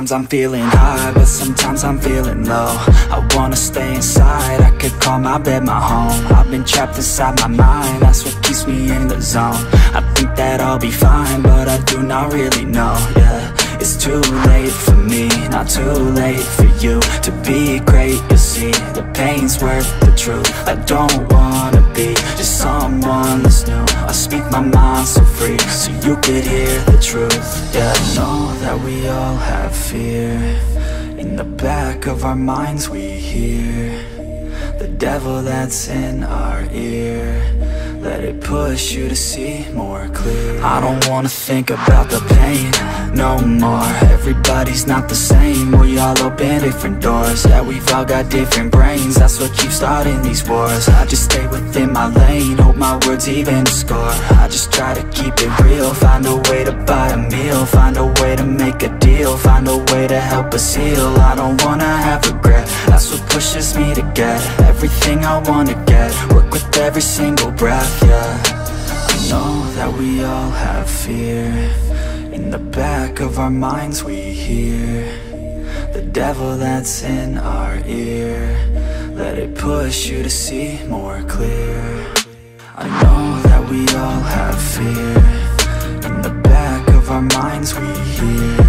Sometimes I'm feeling high, but sometimes I'm feeling low. I wanna stay inside, I could call my bed my home. I've been trapped inside my mind, that's what keeps me in the zone. I think that I'll be fine, but I do not really know, yeah. It's too late for me, not too late for you. To be great, you'll see, the pain's worth the truth. I don't wanna be just someone that's new. I speak my mind so free, so you could hear the truth. Yeah, I know that we all have fear. In the back of our minds we hear the devil that's in our ear. Let it push you to see more clear. I don't wanna think about the pain no more. Everybody's not the same, we all open different doors. Yeah, we've all got different brains, that's what keeps starting these wars. I just stay within my lane, hope my words even score. I just try to keep it real, find a way to buy a meal, find a way to make a deal, find a way to help us heal. I don't wanna have regret, that's what pushes me to get everything I wanna get. Work with every single breath, yeah. I know that we all have fear. In the back of our minds we hear the devil that's in our ear. Let it push you to see more clear. I know that we all have fear. In the back of our minds we hear